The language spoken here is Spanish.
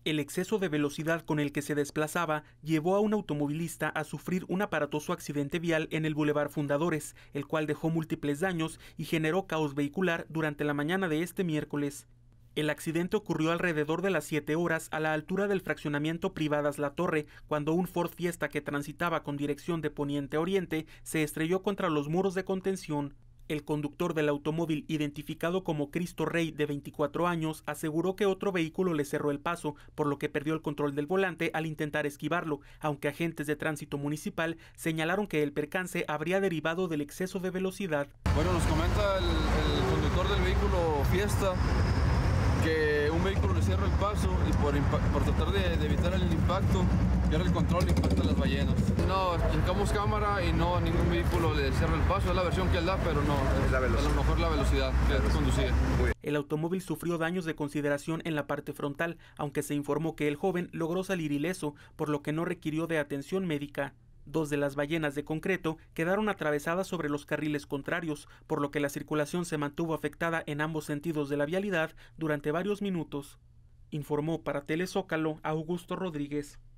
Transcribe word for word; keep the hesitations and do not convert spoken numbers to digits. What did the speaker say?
El exceso de velocidad con el que se desplazaba llevó a un automovilista a sufrir un aparatoso accidente vial en el Boulevard Fundadores, el cual dejó múltiples daños y generó caos vehicular durante la mañana de este miércoles. El accidente ocurrió alrededor de las siete horas a la altura del fraccionamiento Privadas La Torre, cuando un Ford Fiesta que transitaba con dirección de poniente a oriente se estrelló contra los muros de contención. El conductor del automóvil, identificado como Cristo Rey, de veinticuatro años, aseguró que otro vehículo le cerró el paso, por lo que perdió el control del volante al intentar esquivarlo, aunque agentes de tránsito municipal señalaron que el percance habría derivado del exceso de velocidad. Bueno, nos comenta el, el conductor del vehículo Fiesta que un vehículo le cierra el paso y por, por tratar de, de evitar el impacto, pierde el control y impacta las ballenas. No, checamos cámara y no, ningún vehículo le cierra el paso, es la versión que él da, pero no, es la velocidad. A lo mejor la velocidad que él conducía. El automóvil sufrió daños de consideración en la parte frontal, aunque se informó que el joven logró salir ileso, por lo que no requirió de atención médica. Dos de las ballenas de concreto quedaron atravesadas sobre los carriles contrarios, por lo que la circulación se mantuvo afectada en ambos sentidos de la vialidad durante varios minutos. Informó para Telezócalo Augusto Rodríguez.